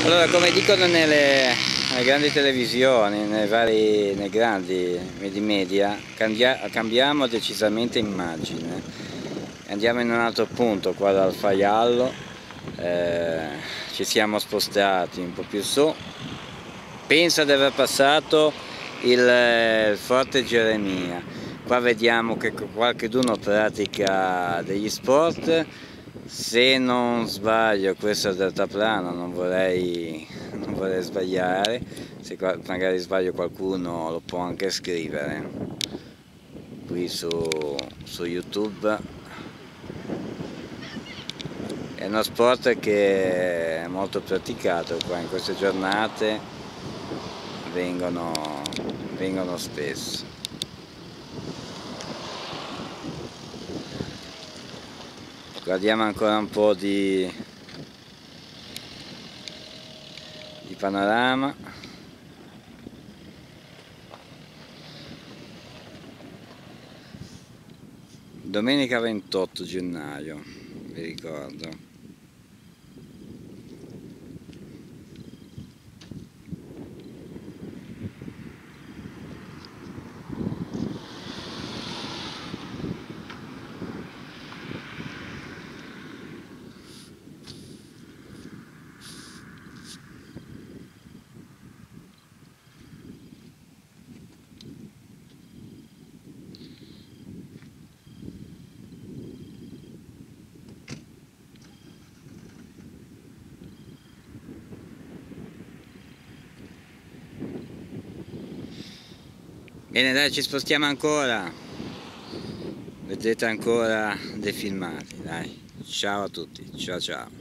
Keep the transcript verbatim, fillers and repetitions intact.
Allora, come dicono nelle, nelle grandi televisioni, nei vari, nei grandi media, cambia, cambiamo decisamente immagine. Andiamo in un altro punto, qua dal Faiallo, eh, ci siamo spostati un po' più su. Penso di aver passato il, il Forte Geremia. Qua vediamo che qualcuno pratica degli sport. Se non sbaglio, questo è il deltaplano, non vorrei, non vorrei sbagliare, se magari sbaglio qualcuno lo può anche scrivere qui su, su YouTube. È uno sport che è molto praticato qua in queste giornate, vengono, vengono spesso. Guardiamo ancora un po' di, di panorama. Domenica ventotto gennaio, vi ricordo. Bene, dai, ci spostiamo ancora, vedrete ancora dei filmati, dai, ciao a tutti, ciao ciao.